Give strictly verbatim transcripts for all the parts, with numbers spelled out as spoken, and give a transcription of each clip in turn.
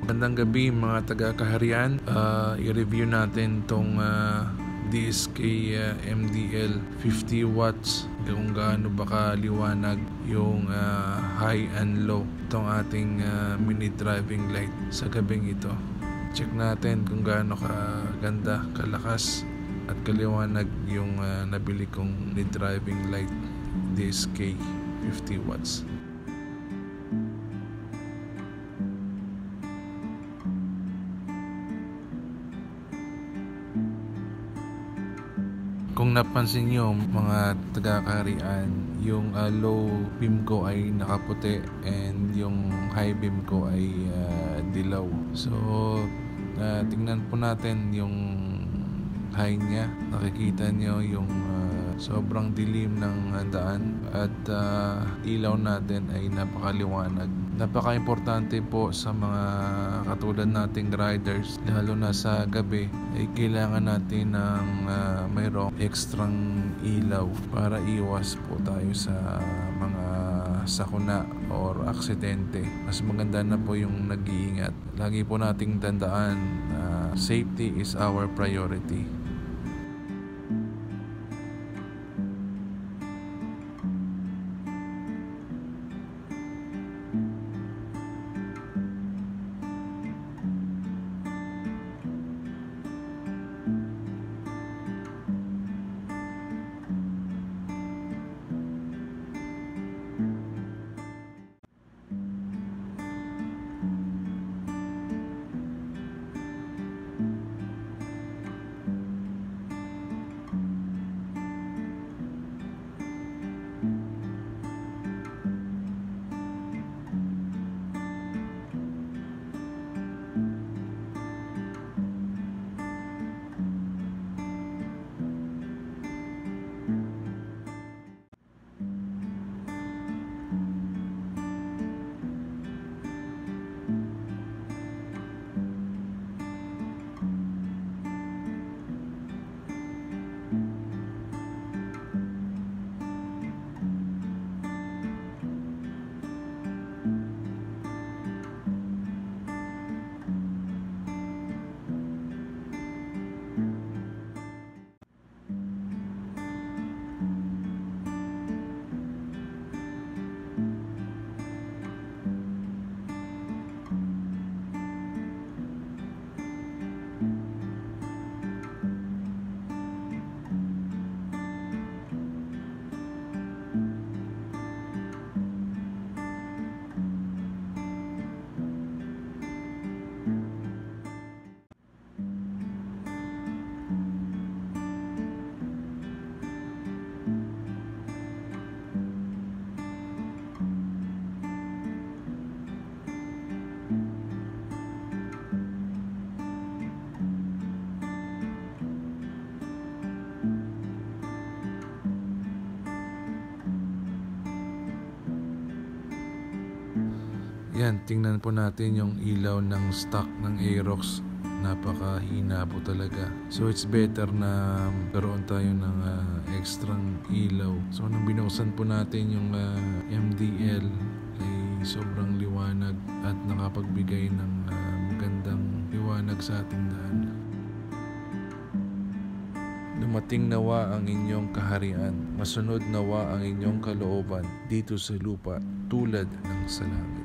Magandang gabi mga taga-kaharian. Uh, i-review natin tong uh, D S K uh, M D L fifty watts kung gaano ba kaliwanag yung uh, high and low itong ating uh, mini driving light sa gabing ito. Check natin kung gaano kaganda, kalakas at kaliwanag yung uh, nabili kong mini driving light D S K fifty watts. Kung napansin nyo mga taga-kaharian, yung uh, low beam ko ay nakaputi and yung high beam ko ay uh, dilaw. So uh, tingnan po natin yung high niya. Nakikita nyo yung uh, sobrang dilim ng uh, daan at uh, ilaw natin ay napakaliwanag. Napaka-importante po sa mga katulad nating riders, lalo na sa gabi, ay kailangan natin ng uh, mayroong ekstrang ilaw para iwas po tayo sa mga sakuna or aksidente. Mas maganda na po yung nag-iingat. Lagi po nating tandaan na uh, safety is our priority. Yan, tingnan po natin yung ilaw ng stock ng Aerox. Napakahina po talaga. So it's better na karoon tayo ng uh, ekstrang ilaw. So nung binuksan po natin yung uh, M D L ay sobrang liwanag at nakapagbigay ng uh, magandang liwanag sa ating daan. Dumating nawa ang inyong kaharian, masunod nawa ang inyong kalooban dito sa lupa tulad ng sa langit.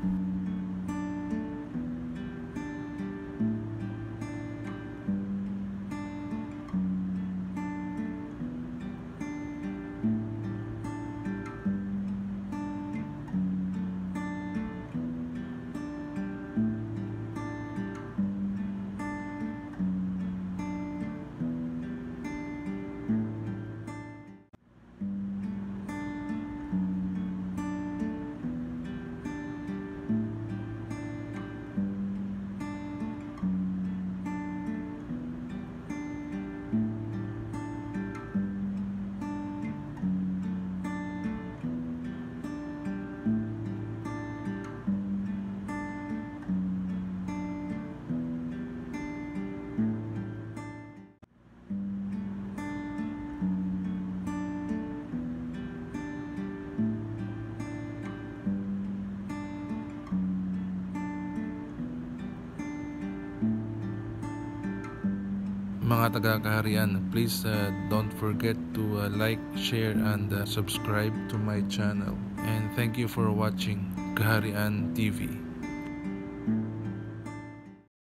mga taga-kaharian, please uh, don't forget to uh, like, share, and uh, subscribe to my channel. And thank you for watching Kaharian T V.